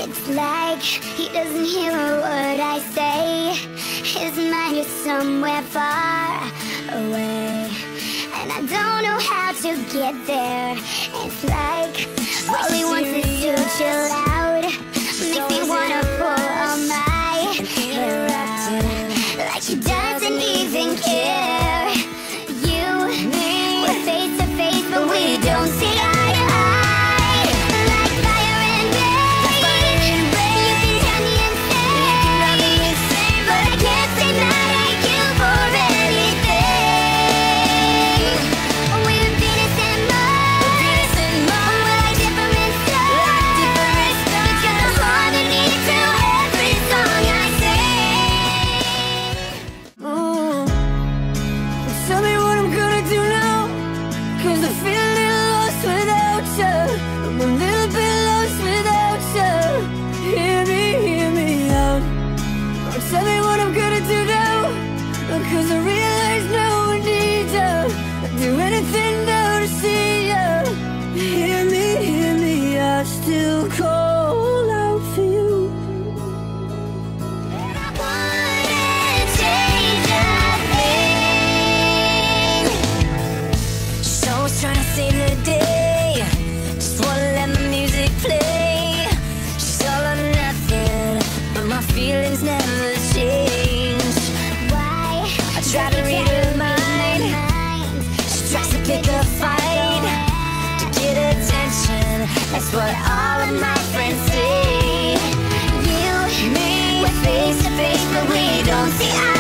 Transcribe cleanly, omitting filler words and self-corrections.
It's like he doesn't hear a word I say. His mind is somewhere far away, and I don't know how to get there. It's like all he wants is to chill out. Makes me wanna pull all my hair out, like he doesn't even care. You, we're face to face, but we don't see eye to eye. Like fire and rain, you can tell me insane, but I can't say thank you for anything. We're Venus and Mars, we're like different stars. It's got a harmony to every song I sing. Tell me what I'm gonna do now, 'cause I feel a little lost without you. I'm a little bit lost without you. Hear me out. Oh, tell me what I'm gonna do now, 'cause I realize now I need you. I'd do anything now to see you. Hear me, I still call out for you. And I wouldn't change a thing. She's always trying to save the day, just wanna let my music play. She's all or nothing, but my feelings never change. Why? I try to read her mind, she tries to pick a fight to get attention. That's what all of my friends say. You, Me, we're face to face, but we don't see eye